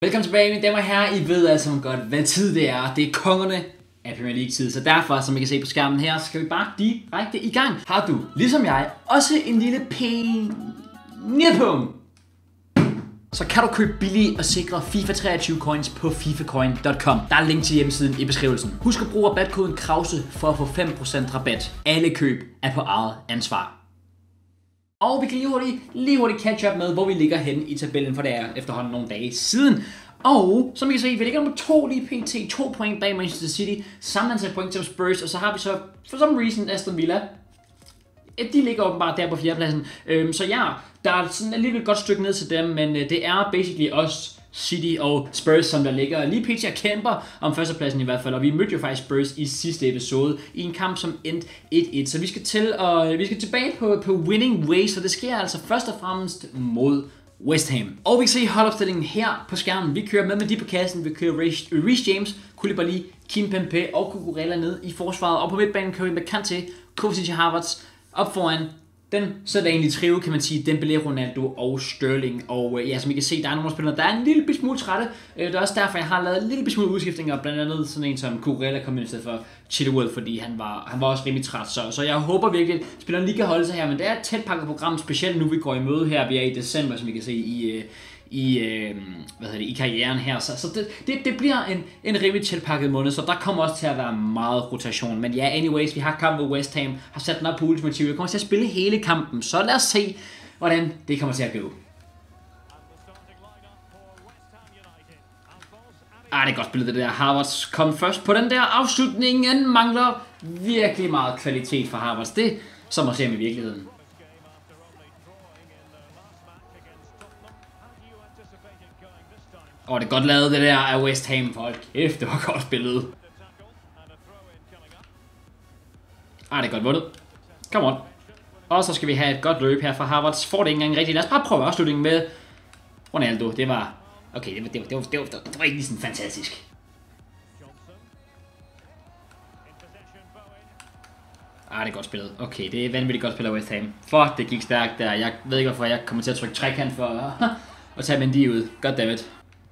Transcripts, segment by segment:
Velkommen tilbage, mine damer og herrer. I ved altså godt, hvad tid det er. Det er kongerne af Premier League tid. Så derfor, som I kan se på skærmen her, skal vi bare direkte i gang. Har du, ligesom jeg, også en lille pengepunkt, så kan du købe billige og sikre FIFA 23 coins på fifacoin.com. Der er link til hjemmesiden i beskrivelsen. Husk at bruge rabatkoden KRAUSE for at få 5% rabat. Alle køb er på eget ansvar. Og vi kan lige hurtigt catch up med, hvor vi ligger henne i tabellen, for det er efterhånden nogle dage siden. Og som I kan se, vi ligger nummer 2 lige pt. 2 point bag Manchester City. Samme antal point som Spurs, og så har vi så for some reason Aston Villa. De ligger åbenbart der på 4. pladsen. Så ja, der er sådan alligevel et godt stykke ned til dem, men det er basically os, City og Spurs, som der ligger lige pt. Og kæmper om førstepladsen i hvert fald. Og vi mødte jo faktisk Spurs i sidste episode i en kamp, som endte 1-1. Så vi skal tilbage på winning ways, og det sker altså først og fremmest mod West Ham. Og vi kan se holdopstillingen her på skærmen. Vi kører med de på kassen. Vi kører Reece James, Koulibaly, Kimpembe og Cucurella ned i forsvaret. Og på midtbanen kører vi med Kanté, Kovacic og Havertz. Op foran den, så er der egentlig trio, kan man sige, Dembélé, Ronaldo og Sterling. Og ja, som I kan se, der er nogle spillere, der er en lille smule trætte. Det er også derfor, jeg har lavet en lille smule udskiftninger, blandt andet sådan en som Cucurella kom ind i stedet for Chilwell, fordi han var også rimelig træt. Så jeg håber virkelig, at spillerne lige kan holde sig her, men det er et tæt pakket program, specielt nu vi går i møde her, vi er i december, som I kan se i karrieren her, så det bliver en rimelig tilpakket måned, så der kommer også til at være meget rotation, men ja, anyways, vi har kamp ved West Ham, har sat den op på ultimativ, jeg kommer til at spille hele kampen, så lad os se, hvordan det kommer til at gå. Det er godt spillet det der. Havertz kom først på den der afslutningen, mangler virkelig meget kvalitet for Havertz, det som at se ham i virkeligheden. Det er godt lavet det der af West Ham, folk. Kæft, det var godt spillet. Det er godt vundet. Come on. Og så skal vi have et godt løb her fra Havertz. Får det ikke engang rigtigt. Lad os bare prøve afslutningen med Ronaldo. Det var... Okay, det var ikke lige sådan fantastisk. Det er godt spillet. Okay, det er vanvittigt godt spillet af West Ham. Fuck, det gik stærkt der. Jeg ved ikke, hvorfor jeg kommer til at trykke trekant for at tage Mendy ud. Goddammit.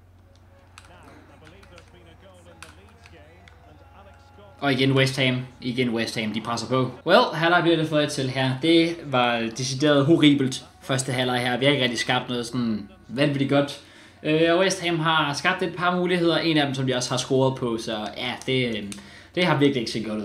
Og igen West Ham, de presser på. Halvleg bliver det fået til her. Det var decideret horribelt første halvleg her. Vi har ikke rigtig skabt noget sådan vanvittigt godt. Og West Ham har skabt et par muligheder. En af dem, som de også har scoret på. Så ja, det har virkelig ikke set godt ud.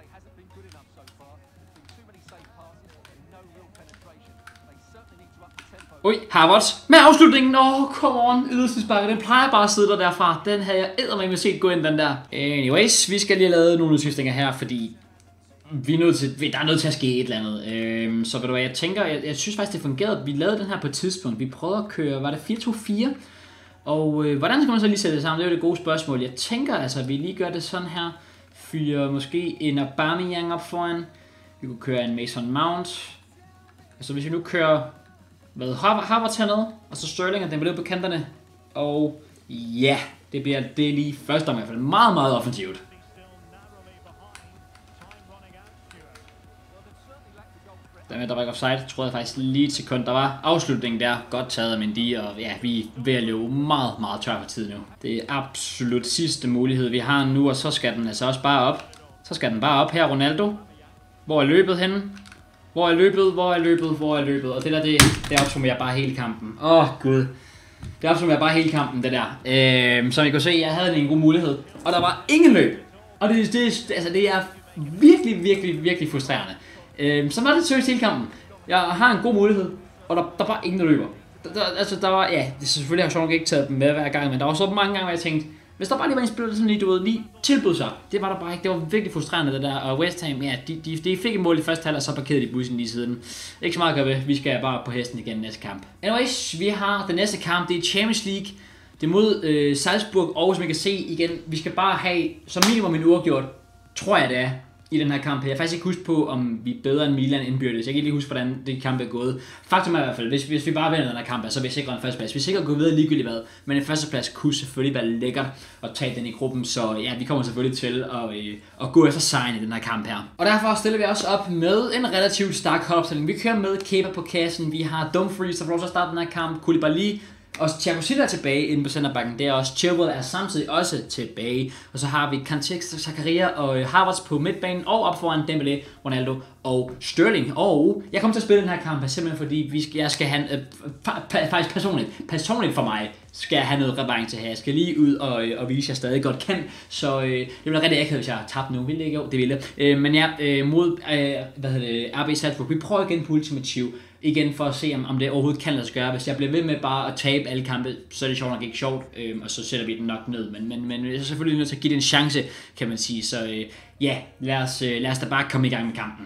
Havertz med afslutningen. Come on, ydelsesbakke. Den plejer bare at sidde derfra. Den havde jeg eddermame set gå ind, den der. Anyways, vi skal lige have lavet nogle udskiftninger her, fordi der er nødt til at ske et eller andet. Så ved du hvad, jeg tænker, jeg synes faktisk, det fungerede. Vi lavede den her på et tidspunkt. Vi prøvede at køre, var det 4-2-4? Og hvordan skal man så lige sætte det sammen? Det er jo det gode spørgsmål. Jeg tænker altså, at vi lige gør det sådan her. Fyre måske en Aubameyang op foran. Vi kunne køre en Mason Mount. Altså hvis vi nu kører... Havertz hernede, og så Sterling og Dembélé på kanterne. Og ja, det er lige første om i hvert fald meget, meget offensivt. Der var ikke offside, troede jeg faktisk lige et sekund. Der var afslutningen der, godt taget af Mendy, og ja, vi er ved at løbe meget, meget tør for tid nu. Det er absolut sidste mulighed, vi har nu, og så skal den altså også bare op. Så skal den bare op her, Ronaldo. Hvor er løbet henne? Hvor er løbet? Og det der, det opsummerer bare hele kampen. Gud. Det opsummerer bare hele kampen, det der. Som I kunne se, jeg havde en god mulighed. Og der var ingen løb. Og det er virkelig frustrerende. Så var det seriøst hele kampen. Jeg har en god mulighed, og der var ingen løber. Der var, ja, det selvfølgelig har jeg sjovt ikke taget dem med hver gang, men der var så mange gange, hvor jeg tænkte, hvis der bare lige var en spiller, sådan lige tilbød sig. Det var der bare ikke. Det var virkelig frustrerende, det der. Og West Ham, ja, de fik et mål i første halvleg, så parkerede de bussen lige siden. Ikke så meget at gøre ved. Vi skal bare på hesten igen næste kamp. Anyways, vi har den næste kamp. Det er Champions League. Det er mod Salzburg. Og som I kan se igen, vi skal bare have som minimum en uafgjort. Tror jeg det er. I den her kamp. Jeg kan faktisk ikke huske på, om vi er bedre end Milan indbyrdes. Jeg kan ikke lige huske, hvordan det kamp er gået. Faktum er i hvert fald, hvis vi bare vinder den her kamp, så vil vi sikre en førsteplads. Vi er sikkert gå videre ligegyldigt hvad, men en førsteplads kunne selvfølgelig være lækkert at tage den i gruppen. Så ja, vi kommer selvfølgelig til at gå efter sejren i den her kamp her. Og derfor stiller vi også op med en relativt stærk opstilling. Vi kører med Kepa på kassen. Vi har Dumfries, der får lov til at starte den her kamp. Koulibaly Og Thiago Silva er tilbage inde på centerbacken. Det er også Chilwell er samtidig også tilbage. Og så har vi Kanté, Zakaria og Havertz på midtbanen. Og op foran Dembélé, Ronaldo og Sterling. Og jeg kommer til at spille den her kamp simpelthen fordi jeg skal have faktisk personligt for mig skal jeg have noget revanche her. Jeg skal lige ud og vise, at jeg stadig godt kan. Så det bliver rigtig akavet, hvis jeg har tabt nu. Vil det ikke? Jo, det ville jeg. Men ja, mod RB Salzburg. Vi prøver igen på ultimativ. Igen for at se, om det overhovedet kan lade sig gøre. Hvis jeg bliver ved med bare at tabe alle kampe, så er det sjovt nok ikke sjovt. Og så sætter vi den nok ned. Men jeg er selvfølgelig nødt til at give det en chance, kan man sige. Så ja, lad os da bare komme i gang med kampen.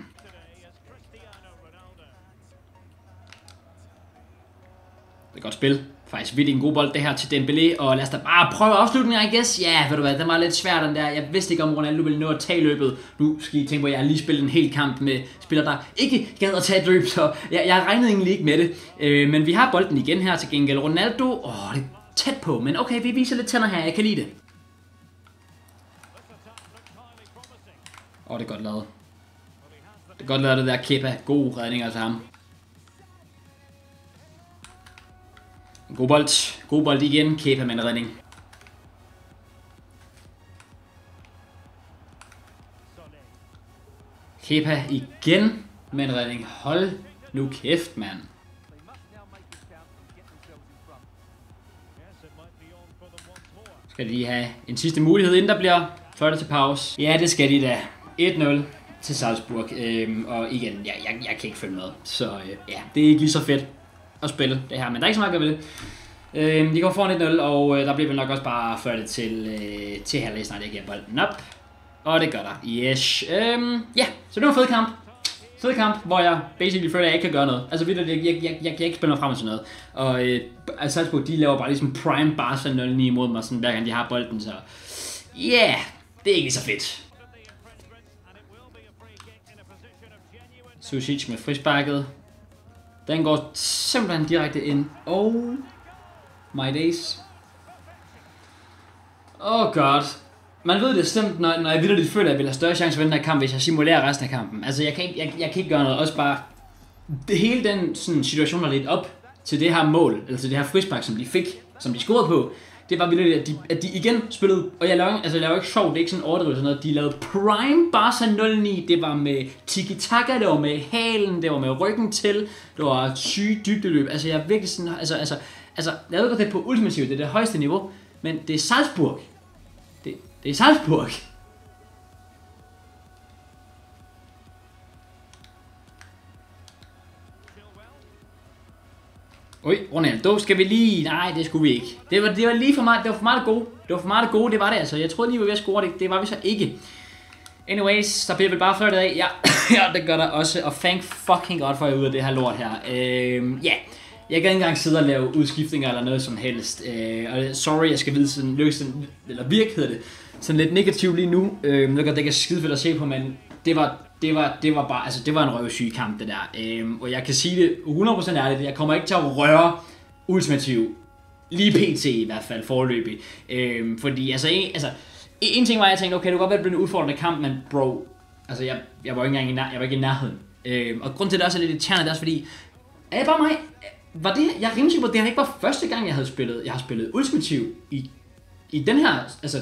Det er godt spil. Faktisk vildt en god bold det her til Dembélé, og lad os da bare prøve afslutningen, I guess. Ja, ved du hvad, den var lidt svær den der. Jeg vidste ikke, om Ronaldo ville nå at tage løbet. Nu skal I tænke på, at jeg har lige spillet en hel kamp med spillere, der ikke gad at tage et løb, så jeg regnede egentlig ikke med det. Men vi har bolden igen her til gengæld. Ronaldo, det er tæt på, men okay, vi viser lidt tænder her, jeg kan lide det. Det er godt lavet. Det er godt lavet det der Kepa. God redning altså ham. God bold. God bold igen. Kepa med en redning. Kepa igen med en redning. Hold nu kæft, mand. Skal de have en sidste mulighed, inden der bliver ført til pause? Ja, det skal de da. 1-0 til Salzburg. Og igen, jeg kan ikke følge med. Så ja, det er ikke lige så fedt at spille det her, men der er ikke så meget at gøre ved det. De går foran 1-0, og der bliver vel nok også bare ført til halvleg, snart jeg giver bolden op. Og det gør der. Yes. Ja, så det var en fed kamp. Fed kamp, hvor jeg basically føler, at jeg ikke kan gøre noget. Altså jeg kan ikke spille mig frem til noget. Og Salzburg, de laver bare ligesom prime Barca 0-9 mod mig, sådan, hver gang de har bolden, så yeah, det er ikke så fedt. Sušić med frisparket. Den går simpelthen direkte ind. Oh my days. Oh god. Man ved det stemt, når jeg virkelig føler, at jeg vil have større chance for den her kamp, hvis jeg simulerer resten af kampen. Altså, jeg kan ikke gøre noget. Også bare hele den sådan, situation, der ledte op til det her mål, eller til det her frispark, som de fik, som de scorede på. Det var virkelig, at de igen spillede, og jeg laver ikke sjovt, det er ikke sådan overdrivet sådan noget, de lavede prime Barca 0-9, det var med tiki-taka, det var med halen, det var med ryggen til, det var sygt dybdeløb, altså jeg er virkelig sådan, altså, jeg ved godt, det er på ultimativt, det er det højeste niveau, men det er Salzburg, det er Salzburg. Ronaldo, skal vi lige... Nej, det skulle vi ikke. Det var lige for meget, det var for meget det gode. Det var for meget det gode, det var det altså. Jeg troede lige, vi var ved at score det. Det var vi så ikke. Anyways, der bliver vel bare flirtet af. Ja, ja, det gør der også. Og thank fucking god for at jeg er ude af det her lort her. Ja, jeg kan ikke engang sidde og lave udskiftninger eller noget som helst. Og sorry, jeg skal vide sådan, eller virke hedder det. Sådan lidt negativt lige nu. Jeg ved godt, det ikke er skide fedt at se på, men det var bare, altså det var en røvsyg kamp det der. Og jeg kan sige det 100% ærligt, jeg kommer ikke til at røre ultimativ, lige pt i hvert fald foreløbig. Fordi en ting var, jeg tænkte, okay, det kunne godt være, at det blev en udfordrende kamp, men bro, altså jeg var ikke i nærheden. Og grund til, at det også er lidt irriterende, det er også fordi, er det bare mig? Jeg er rimelig sikker på, at det her ikke var første gang, jeg har spillet ultimativ i den her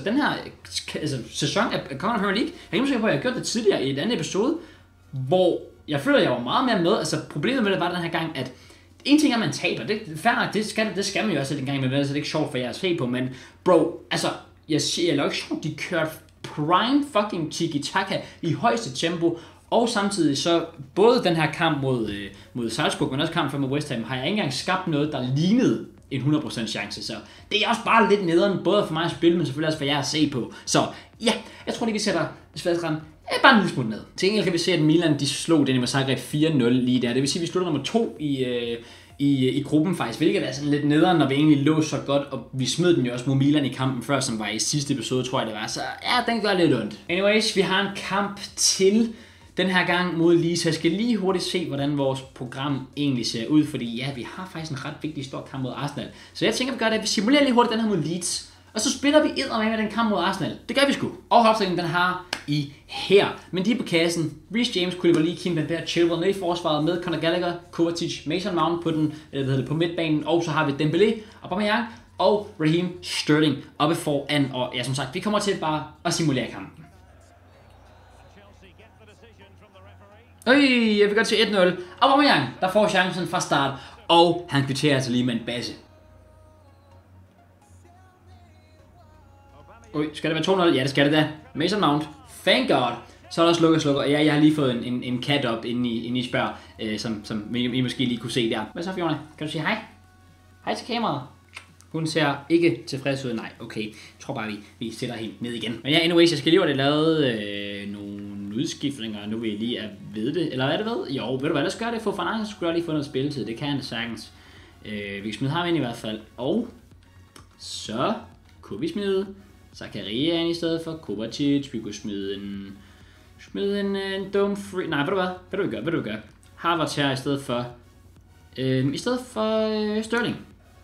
sæson af Conquer Premier League. Jeg er rimelig sikker på, at jeg har gjort det tidligere i et andet episode, hvor jeg føler, at jeg var meget mere med. Altså problemet med det var den her gang, at en ting er, at man taber. Det er fair nok, det skal man jo også en gang med, så det er ikke sjovt for jer at se på, men bro, altså, jeg laver ikke sjovt, de kørte prime fucking tiki-taka i højeste tempo, og samtidig så, både den her kamp mod Salzburg, men også kampen mod West Ham, har jeg ikke engang skabt noget, der lignede en 100% chance, så det er også bare lidt nederen, både for mig at spille, men selvfølgelig også for jer at se på. Så ja, jeg tror lige, vi sætter Sværdskram bare en lille smule ned. Til gengæld kan vi se, at Milan de slog Dinamo Zagreb 4-0 lige der. Det vil sige, at vi slutter nummer 2 i gruppen faktisk, hvilket er sådan lidt nederen, når vi egentlig lå så godt, og vi smed den jo også mod Milan i kampen før, som var i sidste episode, tror jeg det var. Så ja, den gør lidt ondt. Anyways, vi har en kamp til den her gang mod Leeds. Jeg skal lige hurtigt se, hvordan vores program egentlig ser ud, fordi ja, vi har faktisk en ret vigtig stor kamp mod Arsenal. Så jeg tænker, vi gør det, at vi simulerer lige hurtigt den her mod Leeds, og så spiller vi med den kamp mod Arsenal. Det gør vi sgu. Og opstillingen, den har i her. Men de er på kassen. Reece James, Koulibaly, Kim Pembe, Chilwell nede i forsvaret med Conor Gallagher, Kovacic, Mason Mount på midtbanen, og så har vi Dembélé, Aubameyang og Raheem Sterling oppe foran. Og ja, som sagt, vi kommer til bare at simulere kampen. Jeg vil godt til 1-0. Aubameyang, der får chancen fra start, og han kvitterer altså lige med en basse. Skal det være 2-0? Ja, det skal det da. Mason Mount. Thank God. Så er der slukker. Ja, jeg har lige fået en kat op inde i spørg, som I måske lige kunne se der. Hvad så, Fiona? Kan du sige hej? Hej til kameraet. Hun ser ikke tilfreds ud. Nej, okay. Jeg tror bare, vi sætter hende ned igen. Men ja, anyways, jeg skal lige have lavet nogle udskiftninger, nu vil jeg lige ved det. Eller hvad er det ved? Jo, ved du hvad, lad os gøre det. For Fernandes skulle jeg lige få noget spilletid. Det kan han sagtens. Vi kan smide ham ind i hvert fald. Og så kunne vi smide Zakaria ind i stedet for Kovacic. Vi kunne smide en dome free. Nej, ved du hvad? Ved du hvad vi gør? Havertz her i stedet for Sterling.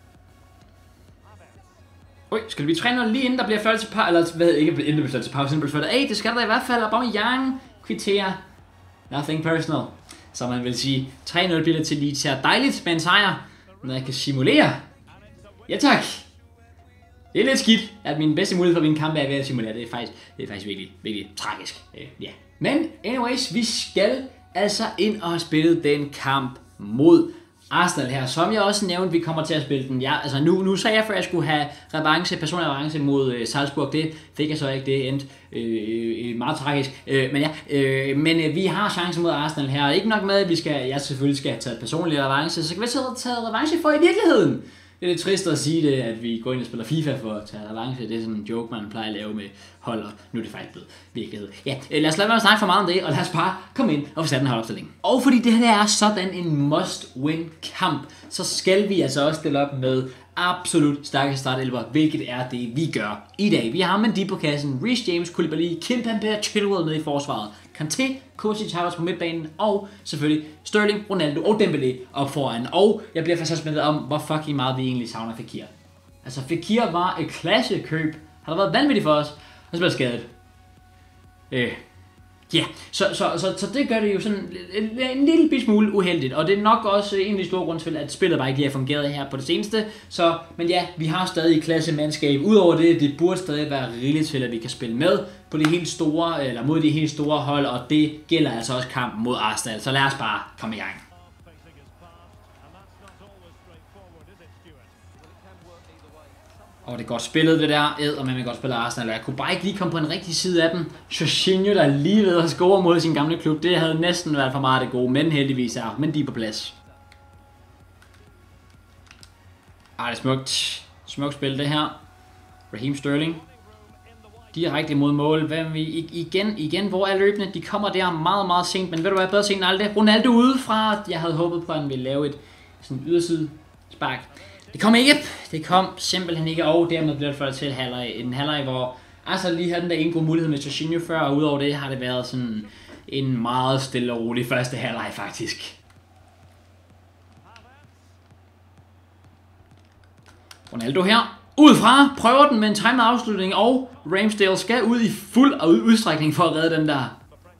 Skal det blive 3-0 lige inden der bliver ført til pause? Eller ikke inden der bliver ført til pause, inden der bliver ført. Det skal der i hvert fald. Aubameyang kvitterer. Nothing personal. Så man vil sige, 3-0 bliver til lige til dejligt med en sejr. Når jeg kan simulere. Ja tak. Det er lidt skidt, at min bedste mulighed for min kamp er ved at simulere. Det er faktisk virkelig, virkelig tragisk. Ja. Men anyways, vi skal altså ind og have spillet den kamp mod Arsenal her. Som jeg også nævnte, vi kommer til at spille den. Ja, altså nu sagde jeg før, at jeg skulle have personlig revanche mod Salzburg. Det fik jeg så ikke. Det endte meget tragisk. Men vi har chance mod Arsenal her. Ikke nok med, at jeg selvfølgelig skal have taget personlig revanche. Så kan vi tage revanche for i virkeligheden. Det er lidt trist at sige det, at vi går ind og spiller FIFA for at tage revanche. Det er sådan en joke, man plejer at lave med hold, og nu er det faktisk blevet virkelighed. Ja, lad os lade være at snakke for meget om det, og lad os bare komme ind og få sat en holdopstilling. Og fordi det her er sådan en must-win kamp, så skal vi altså også stille op med absolut stærke startelver, hvilket er det, vi gør i dag. Vi har Mendy på kassen, Reece James, Koulibaly, Kim Pembe og Chilwell med i forsvaret, Kanté, Kovacic, Havertz på midtbanen, og selvfølgelig Sterling, Ronaldo og Dembélé op foran. Og jeg bliver faktisk spændt om, hvor fucking meget vi egentlig savner Fekir. Altså Fekir var et klassekøb, har der været vanvittigt for os, og så bliver skadet. Ja, så det gør det jo sådan en lille smule uheldigt, og det er nok også en af de store grunde til, at spillet bare ikke lige har fungeret her på det seneste. Men ja, vi har stadig klassemandskab. Udover det burde stadig være rigeligt til, at vi kan spille med på de helt store, eller mod de helt store hold, og det gælder altså også kampen mod Arsenal. Så lad os bare komme i gang. Og det er godt spillet det der, men vi godt spiller Arsenal. Jeg kunne bare ikke lige komme på en rigtig side af den. Jorginho, der er lige ved at score mod sin gamle klub, det havde næsten været for meget det gode, men heldigvis men de er på plads. Det er smukt. Smukt spil det her. Raheem Sterling. Direkte mod mål. Igen, hvor er løbende? De kommer der meget, meget sent, men ved du hvad, bedre sent end aldrig. Ronaldo udefra. Jeg havde håbet på, at han ville lave et sådan yderside spark. Det kom ikke. Det kom simpelthen ikke, og dermed bliver det ført til en halvleg, hvor altså lige havde den der en god mulighed med Jorginho før, og udover det har det været sådan en meget stille og rolig første halvleg faktisk. Ronaldo her, udefra, prøver den med en timet afslutning, og Ramsdale skal ud i fuld udstrækning for at redde den der.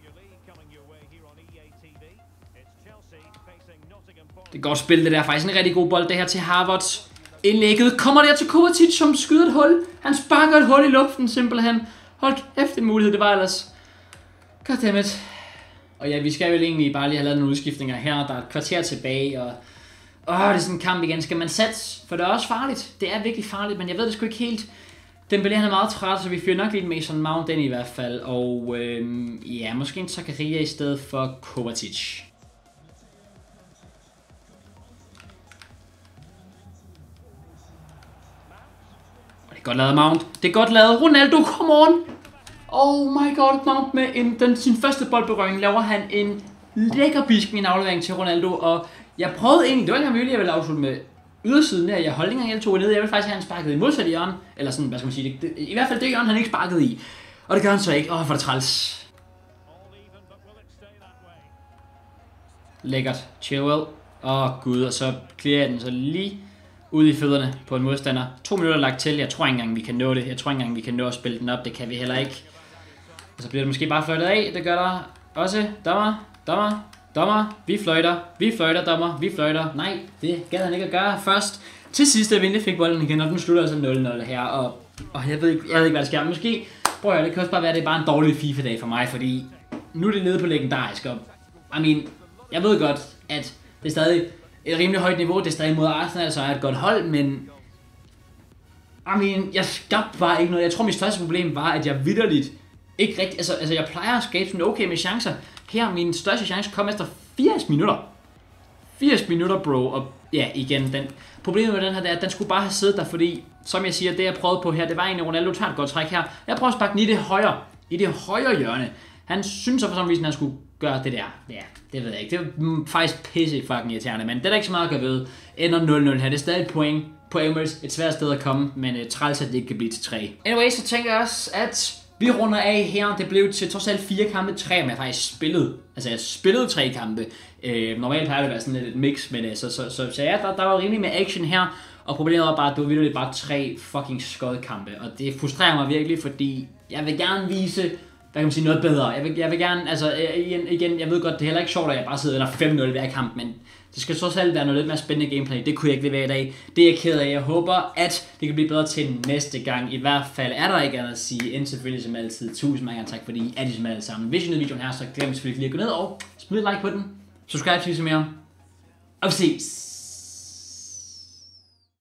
Det er godt spil det der, faktisk en rigtig god bold det her til Havertz. Indlægget kommer der til Kovacic, som skyder et hul. Han sparker et hul i luften simpelthen. Hold kæft en mulighed, det var ellers. Goddammit. Og ja, vi skal vel egentlig bare lige have lavet nogle udskiftninger her. Der er et kvarter tilbage, og det er sådan en kamp igen. Skal man satse? For det er også farligt. Det er virkelig farligt, men jeg ved det sgu ikke helt. Dembélé han er meget træt, så vi fyrer nok lidt Mason Mount den i hvert fald. Og ja, måske en Zakaria i stedet for Kovacic. Det er godt lavet, Mount. Det er godt lavet. Ronaldo, come on! Oh my god, Mount med sin første boldberøring laver han en lækker bisk min aflevering til Ronaldo. Og jeg prøvede egentlig, det var en mulighed, jeg ville afslutte med ydersiden her. Jeg holdt ikke engang tog ned. Jeg ville faktisk have han sparket i modsat hjørne. Eller sådan, hvad skal man sige. I hvert fald det hjørne, han ikke sparket i. Og det gør han så ikke. For det træls. Lækkert. Chilwell. Gud, og så clearer den så lige ud i fødderne på en modstander. 2 minutter lagt til. Jeg tror ikke engang, vi kan nå det. Jeg tror ikke engang, vi kan nå at spille den op. Det kan vi heller ikke. Og så bliver det måske bare fløjtet af. Det gør der også. Dommer. Vi fløjter, dommer. Vi fløjter. Nej, det gad han ikke at gøre først. Til sidst, at Vinde fik bolden igen, og den slutter altså 0-0 her. Og jeg ved ikke, hvad der sker. Måske, prøv at høre, det kan også bare være, at det er bare en dårlig FIFA-dag for mig, fordi nu er det nede på legendarisk. Og, jeg ved godt, at det er stadig et rimelig højt niveau. Det er stadig mod Arsenal, så er et godt hold, men jeg skabte bare ikke noget. Jeg tror, mit største problem var, at jeg vitterligt ikke rigtig... Altså jeg plejer at skabe sådan okay med chancer. Her, min største chance kom efter 80 minutter. 80 minutter, bro. Og ja, igen, problemet med den her, det er, at den skulle bare have siddet der, fordi, som jeg siger, det jeg prøvede på her, det var egentlig, Ronaldo tager et godt træk her. Jeg prøver at sparke den i det højre hjørne. Han synes så for sådan vis, at han skulle gøre det der. Ja, det ved jeg ikke. Det er faktisk pisse fucking irriterende, men det er der ikke så meget at gøre ved. Ender 0-0 her. Det er stadig et point på Emirates. Et svært sted at komme, men træls, at det ikke kan blive til 3. Anyway, så tænker jeg også, at vi runder af her. Det blev til trods alt 4 kampe, 3, men jeg faktisk spillede. Altså, jeg spillede 3 kampe. Normalt plejer det at være sådan et mix, men så ja, der var rimelig med action her. Og problemet var bare, at det var virkelig bare 3 fucking skodkampe. Og det frustrerer mig virkelig, fordi jeg vil gerne vise, hvad kan man sige, noget bedre. Jeg vil gerne, altså igen, jeg ved godt, det er heller ikke sjovt, at jeg bare sidder eller 5-0 hver kamp, men det skal trods alt være noget lidt mere spændende gameplay. Det kunne jeg ikke levere i dag. Det er jeg ked af. Jeg håber, at det kan blive bedre til næste gang. I hvert fald er der ikke andet at sige, end selvfølgelig som altid. Tusind mange tak, fordi I er ligesom alle sammen. Hvis I nød videoen her, så glem selvfølgelig lige at gå ned og smid et like på den. Subscribe til mere. Og vi ses.